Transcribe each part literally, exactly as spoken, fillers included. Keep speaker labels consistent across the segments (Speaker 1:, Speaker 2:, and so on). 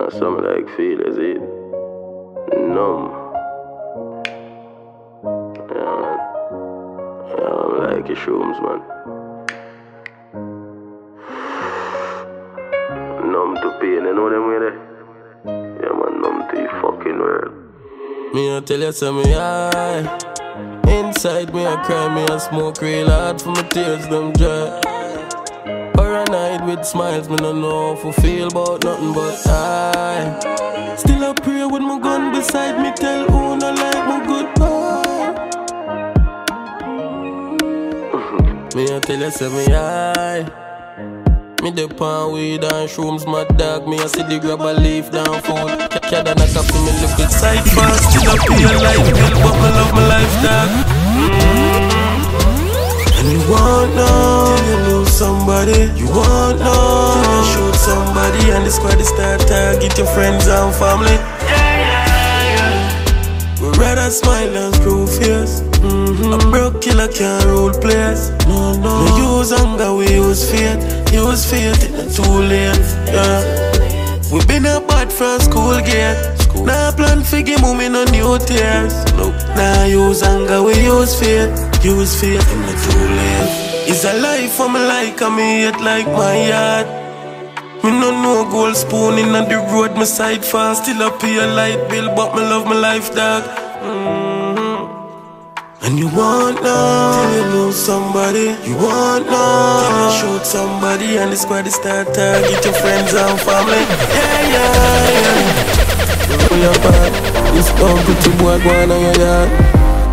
Speaker 1: Yeah, something like feel as it numb. Yeah, man. Yeah, I'm like your shrooms, man. Numb to pain, you know them way there? Yeah, man, numb to your fucking world.
Speaker 2: Me a tell you something, yeah. Inside me I cry, me a smoke real hard for my tears them dry. Paranoid with smiles, me no know how to feel about nothing but I still a pray with my gun beside me, tell who no like my goodbye. Me a tell you something, yeah. Me dip on weed and shrooms, my dog. Me a see the grab a leaf down food. Cada knock up to me look good side fast. Still up in your life, build up my love, my life, dog. And you won't know till you lose somebody. You won't know till you shoot somebody. And the squad is start target your friends and family. Yeah, yeah, yeah. We'd rather smile than screw face. Mm-hmm. A broke killer can't rule place. No, no. No use anger, we use faith. Use faith in the too late. Yeah. We been a bad from school gate. School. Now plan figure move me no new tears. Nope. Now use anger, we use faith. Use faith in the too late. It's a life for me like I'm hate like my yard. Me no know gold spoon in the road, my side fast. Still up here light bill, but me love my life, dog. Mm-hmm. And you won't know till you lose somebody. You won't know till you shoot somebody. And the squad start target your friends and family. Yeah, yeah, yeah. We are bad. This dumb pretty boy going on your yard.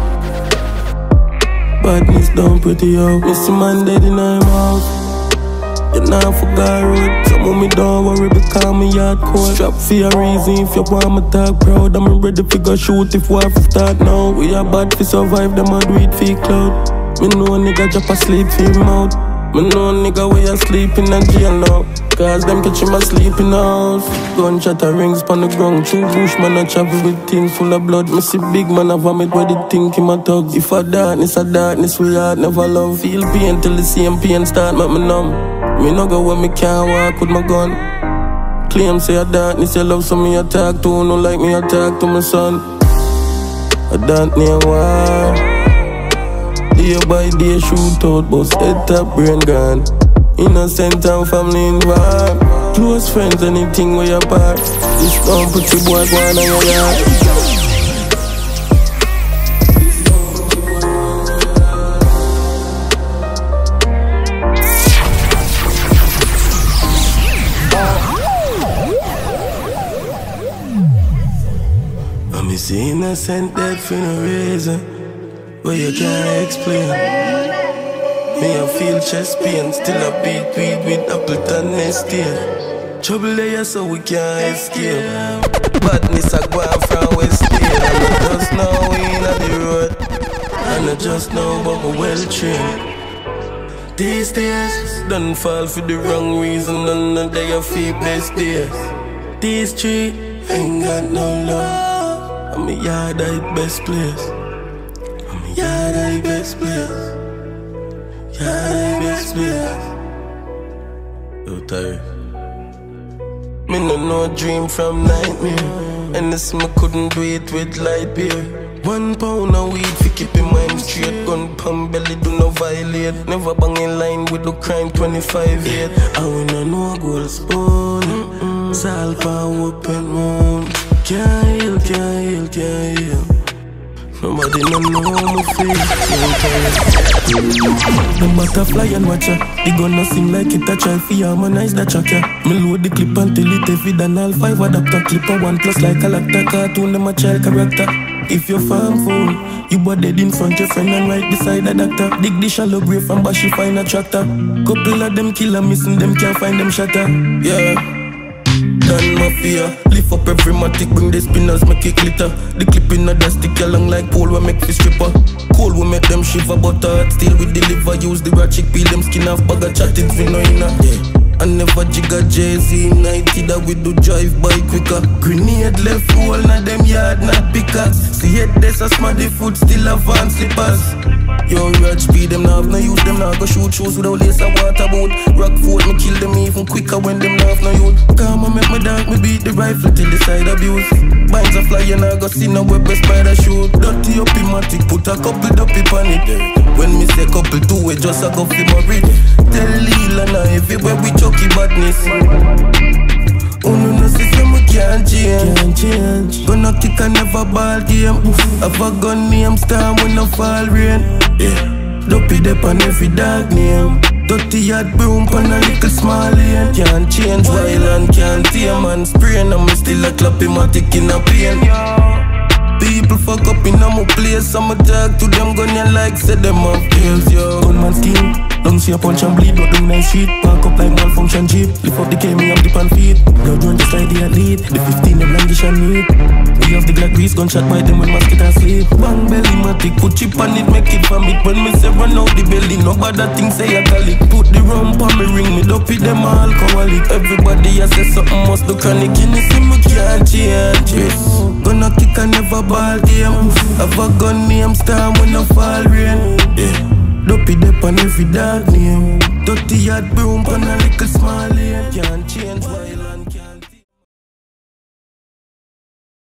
Speaker 2: Badness dumb pretty yo. Miss man dead in my house. You now forgot road. Some of me don't worry because me yard cold. Strap for a reason if you want me talk proud. I'm ready to go shoot if war for start now. We are bad for survive, them a do it for cloud. Me know a nigga drop asleep for him out. Me know a nigga way asleep in a jail now. Cause them catch him asleep in the house. Gunshot a rings pon the ground. True bush man a travel with things full of blood. Me see big man a vomit where they think him a tug. If a darkness a darkness we heart never love. Feel pain till the same pain start make me numb. Me no go where me can't walk with my gun. Claim say a darkness you love, so me attack to. No like me attack to my son. I don't know why. Day by day shoot out, bust head top brain gone. Innocent and family involved. Close friends, anything where you part. This dumb pretty boy going on your yard. Me see innocent dead for no reason, but you can't explain. Me I feel chest pain, still a beat weed with Appleton next year. Trouble there so we can't escape. Badness a go on from West End. And I just know we in the road, and I just know but we well trained. These days, don't fall for the wrong reason, none of they feel best days. These streets ain't got no love. I'm a yard I best place. I'm a yard I best place. Yard I best place. Yo, tired. Me no no dream from nightmare. And this me couldn't do it with light beer. One pound of weed fi keep in mind straight. Gun pump belly do no violate. Never bang in line with the crime twenty-five eight. And we no know gold spoon. Salt pan open moon. Can't heal, can't heal, can't heal. Nobody no know how me feel. The butterfly and watcher. The gun no sing like it a try fi harmonize that track, yeah. Me load the clip until it heavy than all five adapter. Clip a one plus like a lacta. Cartoon them a child character. If you're farm fool, you were dead in front your friend and right beside the doctor. Dig the shallow grave and bash you find a tractor. Couple of them killer missing, them can't find them shatter. Yeah. Done mafia, lift up every matic, bring the spinners, make it glitter. The clip in the stick along like pole, we make fish stripper. Cool, we make them shiver, but hard still we deliver. Use the ratchet, peel them skin off, bag of chat, it's no inner. Yeah. I never jigga Jay-Z, ninety that we do drive by quicker. Grenade left hole, not them yard, not pickers. See it, there's a smarty foot, still have slippers. Yo, red speed, them now have no use, them now go shoot shoes without lace and water boat. Rock foot, me kill them even quicker when them now have no youth. Come on, make me dark, me beat the rifle till the side abuse. Binds a fly and I go see no web spider shoot. Dirty up in matic, put a couple duppy on it. When me say couple two way, just a go fi my read. Tell Lila now everywhere we chucky badness. Oh no no system we can't change. Can't change. Gonna kick a never ball game. Have a gun name star when no fall rain. Yeah, dopey dep on every dog name. Dirty yard broom on a little small lane. Can't change while and can't tame and sprain. I'm still a clapping my tick in a pain. People fuck up in a my place. I'ma talk to them gun ya like say them have kills, yo. Gunman scheme, don't see a punch and bleed. But doing nice shit, park up like malfunction jeep. Lift up the K, me up the pan feet. Now join just like the athlete. The fifteen them languish and neat. We have the Glock grease, gunshot by them when mosquito and sleep. Bang belly matic, put chip on it, make it from it. When me say run out the belly, no bother thing say I call it. Put the rum on me ring, me dopey them alcoholic. Everybody I say something must do chronic. You see me can't change it. Gonna kick a never ball game. Have a gun name star when no fall rain. Yeah, dopey dep on every dog name. Dirty yard broom on a little small